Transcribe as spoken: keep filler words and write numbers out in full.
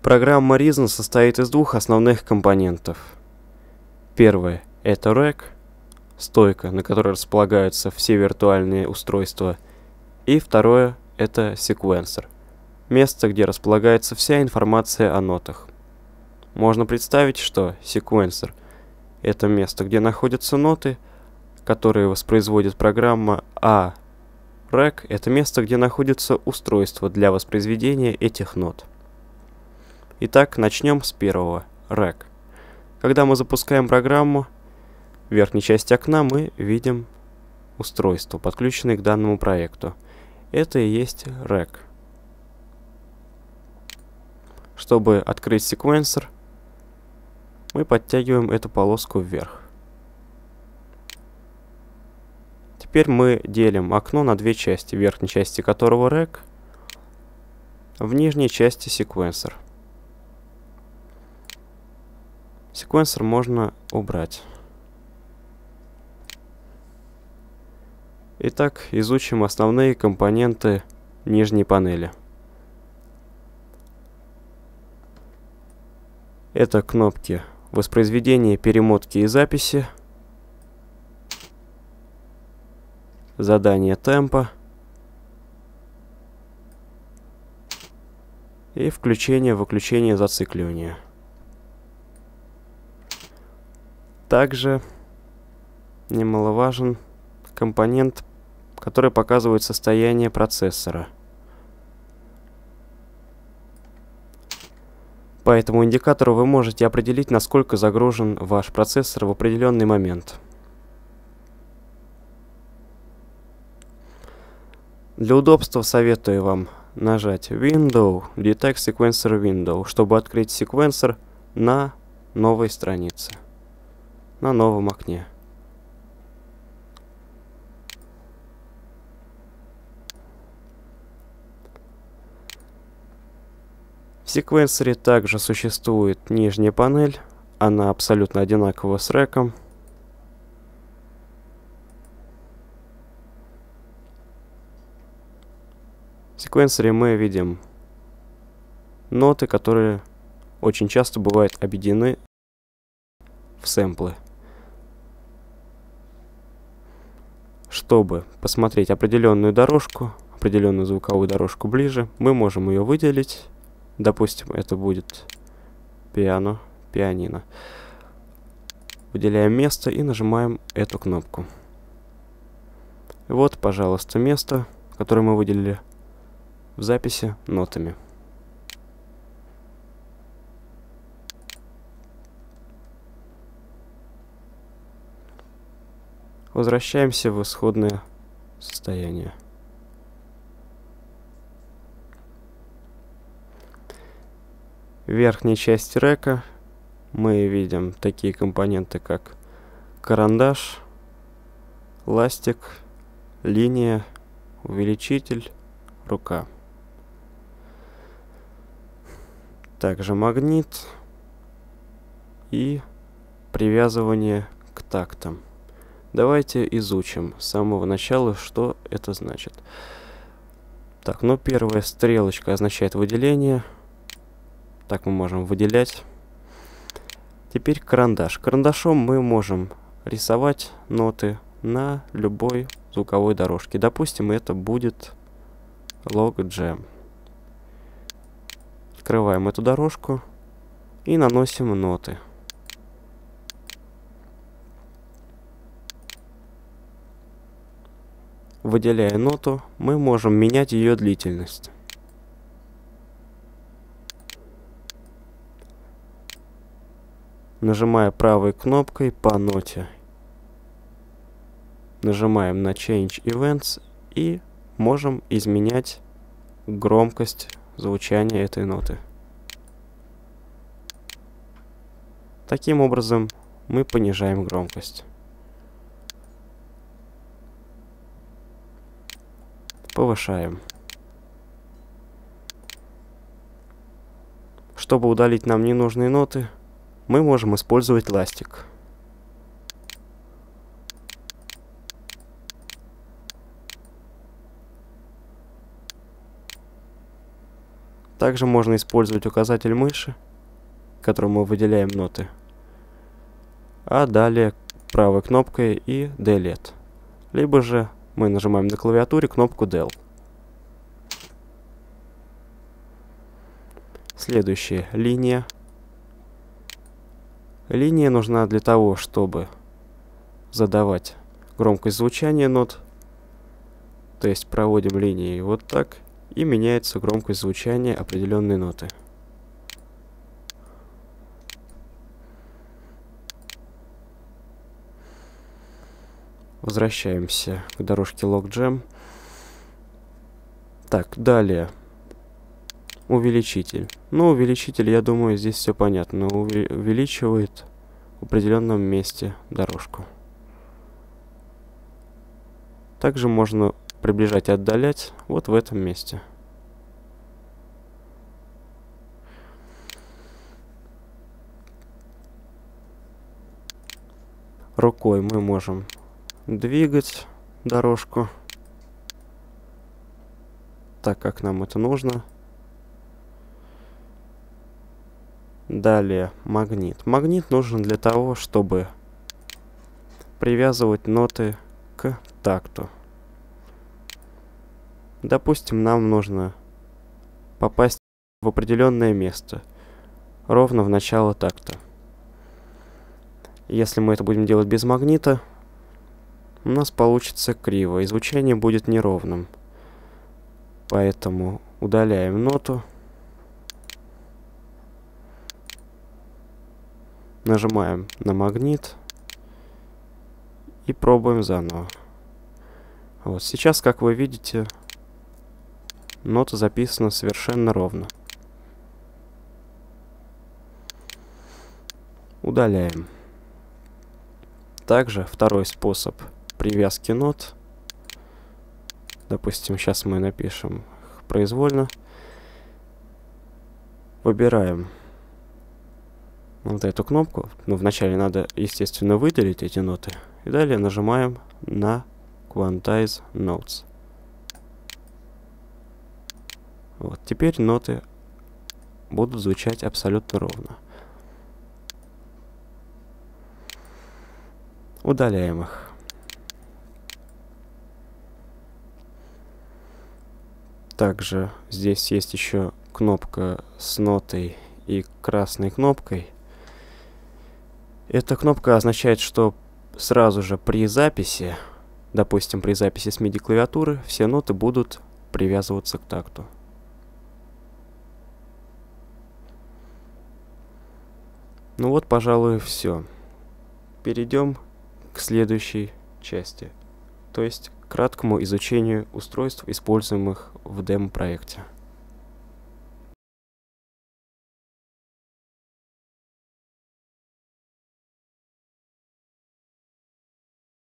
Программа Reason состоит из двух основных компонентов. Первое – это рэк, стойка, на которой располагаются все виртуальные устройства. И второе – это секвенсор, место, где располагается вся информация о нотах. Можно представить, что секвенсор – это место, где находятся ноты, которые воспроизводит программа, а рэк – это место, где находится устройство для воспроизведения этих нот. Итак, начнем с первого – рэк. Когда мы запускаем программу, в верхней части окна мы видим устройство, подключенное к данному проекту. Это и есть рэк. Чтобы открыть секвенсор, мы подтягиваем эту полоску вверх. Теперь мы делим окно на две части, в верхней части которого рэк, в нижней части секвенсор. Секвенсор можно убрать. Итак, изучим основные компоненты нижней панели. Это кнопки воспроизведения, перемотки и записи, задание темпа и включение-выключение зацикливания. Также немаловажен компонент, который показывает состояние процессора. По этому индикатору вы можете определить, насколько загружен ваш процессор в определенный момент. Для удобства советую вам нажать Window, Detect Sequencer Window, чтобы открыть секвенсор на новой странице, на новом окне. В секвенсоре также существует нижняя панель, она абсолютно одинакова с рэком. В секвенсоре мы видим ноты, которые очень часто бывают объединены в сэмплы. Чтобы посмотреть определенную дорожку, определенную звуковую дорожку ближе, мы можем ее выделить. Допустим, это будет пиано, пианино. Выделяем место и нажимаем эту кнопку. Вот, пожалуйста, место, которое мы выделили в записи нотами. Возвращаемся в исходное состояние. В верхней части рэка мы видим такие компоненты, как карандаш, ластик, линия, увеличитель, рука. Также магнит и привязывание к тактам. Давайте изучим с самого начала, что это значит. Так, ну первая стрелочка означает выделение. Так мы можем выделять. Теперь карандаш. Карандашом мы можем рисовать ноты на любой звуковой дорожке. Допустим, это будет Log Jam. Открываем эту дорожку и наносим ноты. Выделяя ноту, мы можем менять ее длительность. Нажимая правой кнопкой по ноте, нажимаем на Change Events и можем изменять громкость звучания этой ноты. Таким образом мы понижаем громкость. Повышаем. Чтобы удалить нам ненужные ноты, мы можем использовать ластик. Также можно использовать указатель мыши, которым мы выделяем ноты, а далее правой кнопкой и Delete. Либо же мы нажимаем на клавиатуре кнопку Del. Следующая линия. Линия нужна для того, чтобы задавать громкость звучания нот. То есть проводим линии вот так, и меняется громкость звучания определенной ноты. Возвращаемся к дорожке Logjam. Так, далее. Увеличитель. Ну, увеличитель, я думаю, здесь все понятно. Увеличивает в определенном месте дорожку. Также можно приближать и отдалять вот в этом месте. Рукой мы можем двигать дорожку так, как нам это нужно. Далее магнит. Магнит нужен для того, чтобы привязывать ноты к такту. Допустим, нам нужно попасть в определенное место, ровно в начало такта. Если мы это будем делать без магнита, у нас получится криво, и звучание будет неровным. Поэтому удаляем ноту. Нажимаем на магнит и пробуем заново. Вот сейчас, как вы видите, нота записана совершенно ровно. Удаляем. Также второй способ привязки нот. Допустим, сейчас мы напишем произвольно. Выбираем вот эту кнопку. Но вначале надо, естественно, выделить эти ноты. И далее нажимаем на Quantize Notes. Вот, теперь ноты будут звучать абсолютно ровно. Удаляем их. Также здесь есть еще кнопка с нотой и красной кнопкой. Эта кнопка означает, что сразу же при записи, допустим, при записи с миди клавиатуры, все ноты будут привязываться к такту. Ну вот, пожалуй, все. Перейдем к следующей части, то есть к краткому изучению устройств, используемых в демо-проекте.